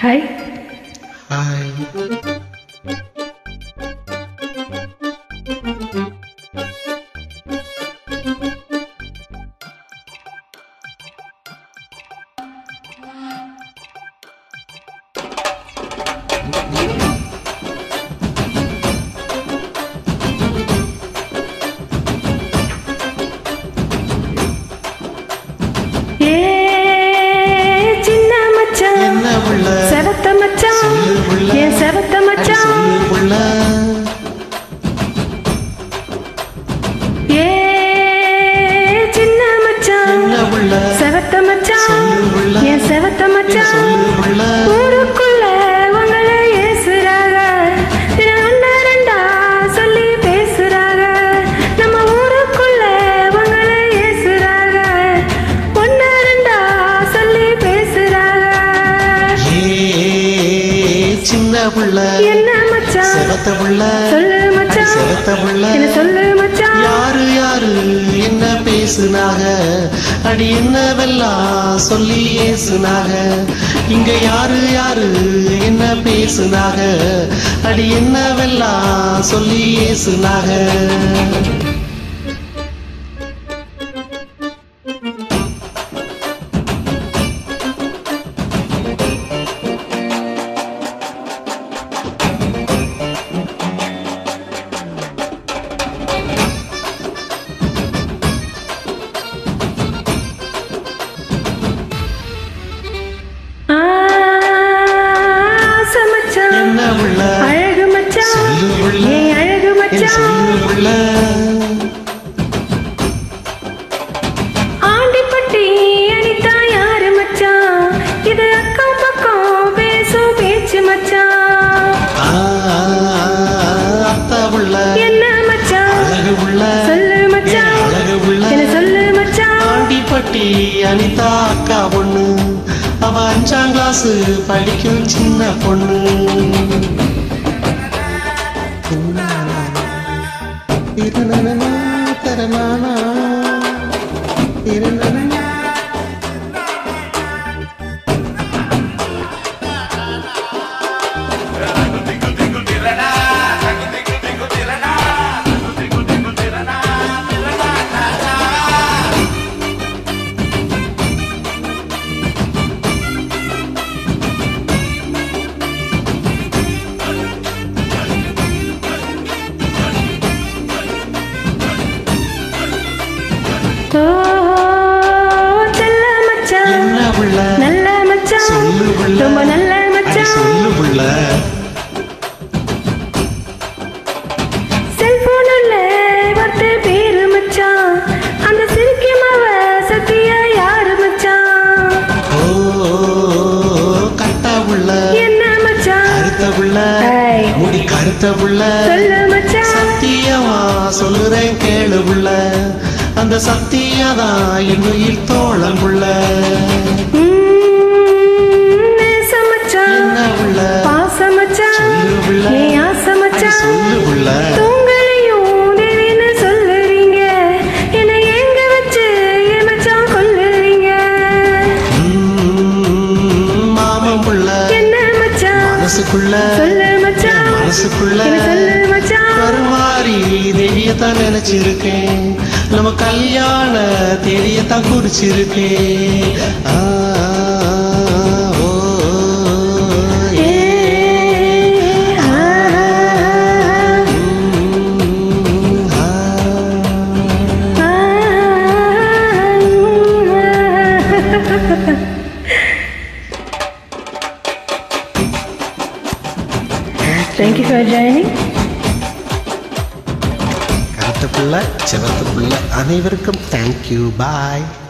Hi. Hi. ஊருக்குள்ள உங்களை ஏசுறாங்க, ஒன்னு ரெண்டா சொல்லி பேசுறாங்க. நம்ம ஊருக்குள்ள உங்களை ஏசுறாங்க, ஒன்னு ரெண்டா சொல்லி பேசுறாங்க. சின்ன புள்ள என்ன மச்சான், செவத்த புள்ள சொல்லு மச்சான், செவத்த புள்ள என்ன சொல்லு மச்சான். யாரு யாரு என்ன பேசுனாக, அடி என்னவெல்லாம் சொல்லி ஏசுனாக. இங்க யாரு யாரு என்ன பேசுனாக, அடி என்னவெல்லாம் சொல்லி ஏசுனாக. அழகு மச்சான், ஏன் அழகு மச்சான். ஆண்டிப்பட்டி அனிதா யாரு மச்சான், இது அக்கம் பக்கம் பேசும் பேச்சு மச்சான். என்ன மச்சான், சொல்லு மச்சான், என்ன சொல்லு மச்சான். ஆண்டிப்பட்டி அனிதா அக்கா பொண்ணு, அவ 5ஆம் கிளாஸ் படிக்கும் சின்ன பொண்ணு. நல்ல மச்சான், ரொம்ப நல்ல மச்சான். செல்போன்ல ஒருத்த பேரு மச்சான், அந்த சிரிக்குமவ சத்தியா யாரு மச்சான். கட்ட புள்ள என்ன மச்சான், கருத்த புள்ள முடி கருத்த புள்ள, சொல்லு மச்சான். சத்தியமா சொல்லுறேன் கேளு புள்ள, அந்த சத்தியதான் என்னுயிர் தோழன் புள்ள. மனசுக்குள்ள கருமாறி தெரியத்தான் நினைச்சிருக்கேன், நம்ம கல்யாண தெரியத்தான் குறிச்சிருக்கேன். Thank you for joining. கருத்த புள்ள செவத்த புள்ள அனைவருக்கும் தேங்க்யூ. பாய்.